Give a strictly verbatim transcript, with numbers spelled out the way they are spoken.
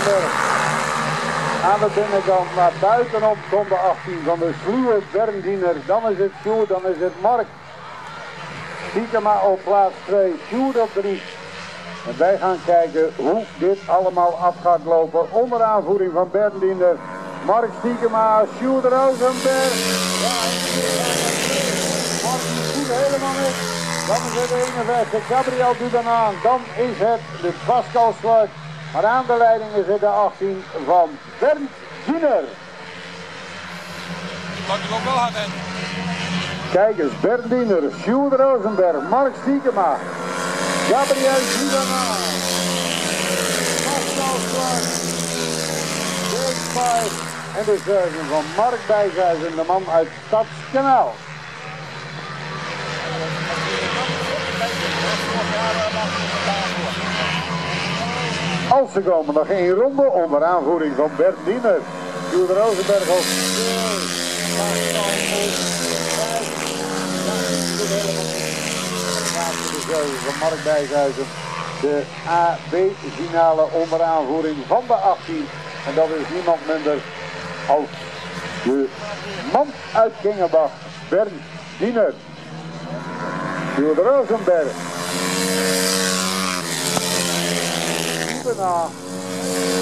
Rozenberg. Aan de binnenkant naar buitenop komt de achttien van de sluwe Berndiener. Dan is het Sjoerd, dan is het Mark. Stiekema op plaats twee, Sjoerd op drie. En wij gaan kijken hoe dit allemaal af gaat lopen. Onder aanvoering van Berndiener. Mark Stiekema, Sjoerd Rozenberg. Ja, Mark doet helemaal niks. Dan is het de eenenvijftig, Gabriel doet dan aan. Dan is het de Pascal Sluit. Maar aan de leiding is het de achttien van Berndiener. Loopt er ook wel hard in. Kijk eens, Berndiener, Sjoerd Rozenberg, Mark Stiekema. Gabriel doet dan aan. Pascal Sluit. Dirk vijf. En de zeven van Mark Bijzuizen, de man uit Stadskanaal. Als ze komen nog één ronde onder aanvoering van Berndiener. Sjoerd Rozenberg op van Mark Bijzuizen. De A B-finale onder aanvoering van de achttien. En dat is niemand minder als de man uit Kingenbach, Berndiener. Sjoerd Rozenberg. Daarna